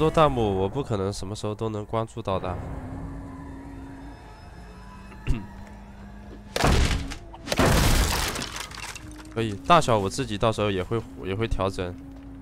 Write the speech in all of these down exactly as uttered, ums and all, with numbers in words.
多弹幕，我不可能什么时候都能关注到的。可以，大小我自己到时候也会也会调整。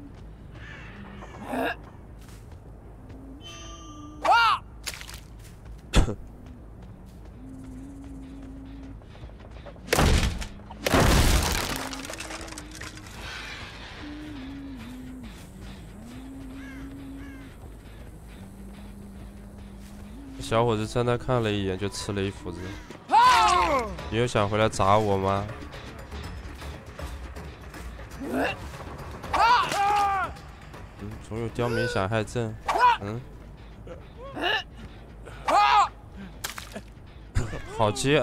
小伙子真的看了一眼就吃了一斧子。你又想回来砸我吗？嗯，总有刁民想害朕。嗯，好接。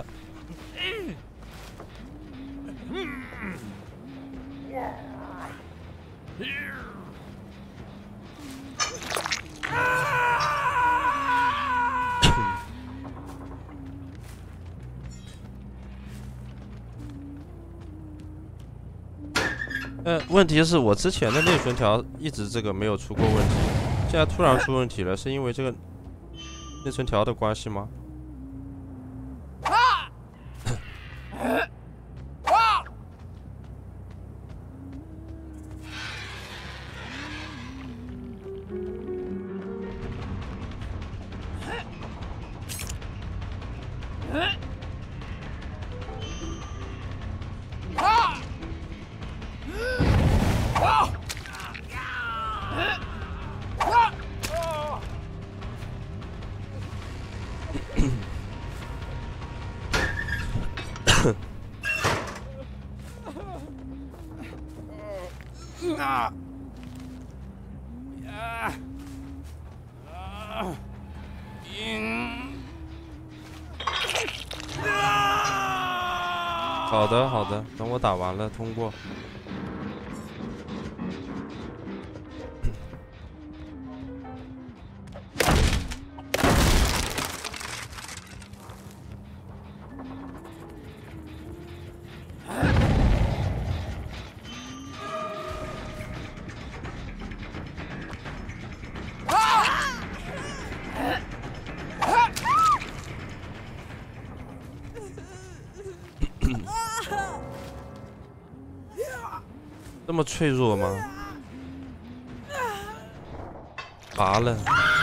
呃，问题是我之前的内存条一直这个没有出过问题，现在突然出问题了，是因为这个内存条的关系吗？ 啊！呀！啊！赢！ 好的，好的，等我打完了通过。这么脆弱吗？拔了。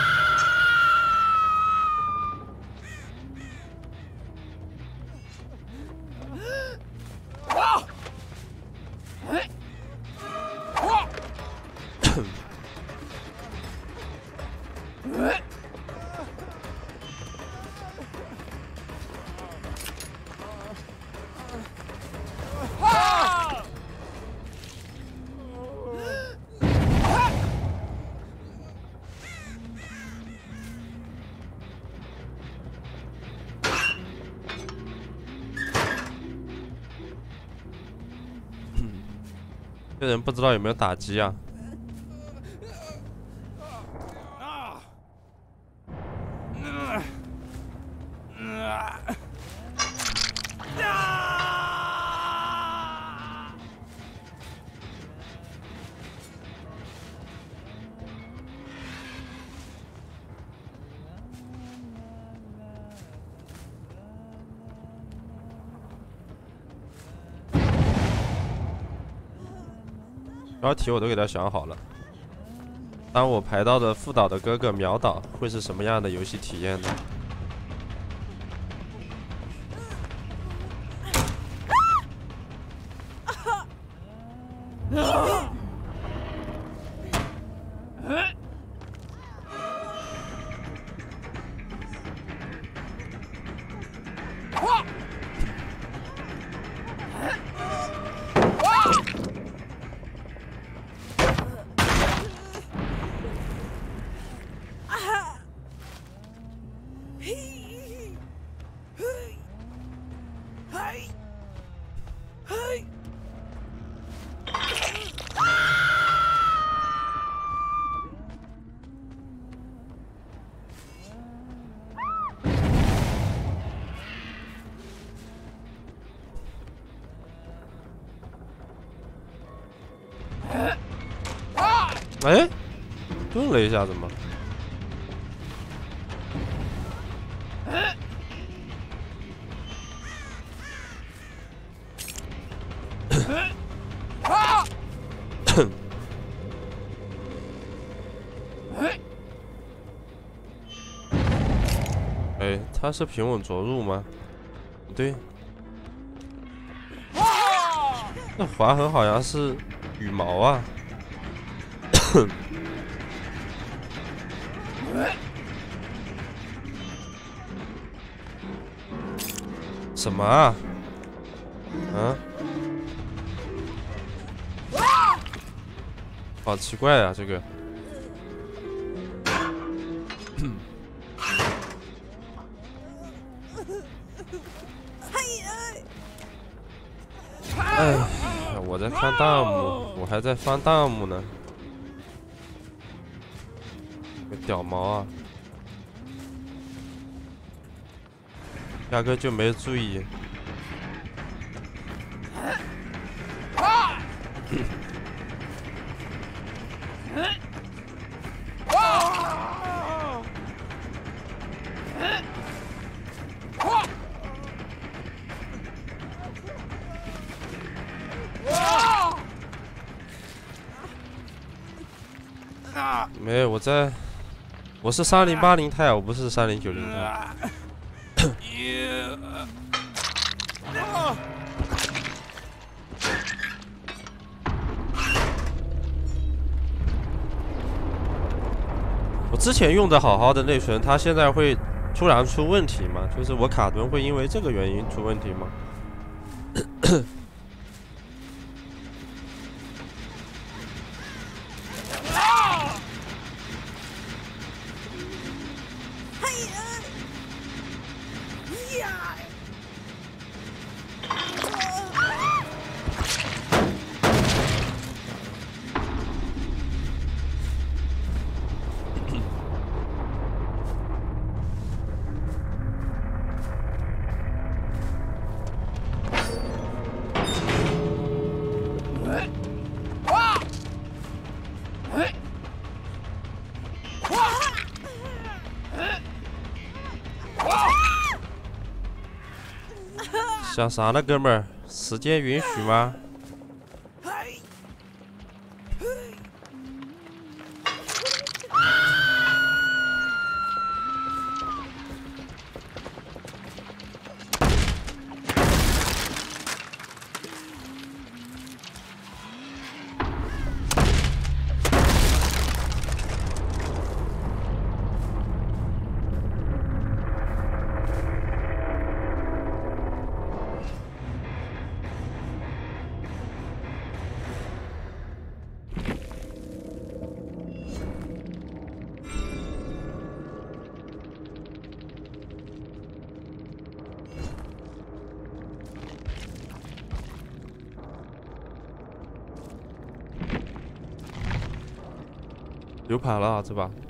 这人不知道有没有打击啊？标题我都给他想好了。当我排到的副导的哥哥秒倒，会是什么样的游戏体验呢？哎， 顿了一下，怎么？哎，他是平稳着陆吗？不对，那划痕好像是羽毛啊。什么啊？嗯？好奇怪啊，这个。哎，我在看弹幕，我还在翻弹幕呢。个屌毛啊！压根就没注意。没有，我在，我是三零八零钛，我不是三零九零钛。我之前用的好好的内存，它现在会突然出问题吗？就是我卡顿会因为这个原因出问题吗？想啥呢，哥们儿？时间允许吗？有牌了，这把。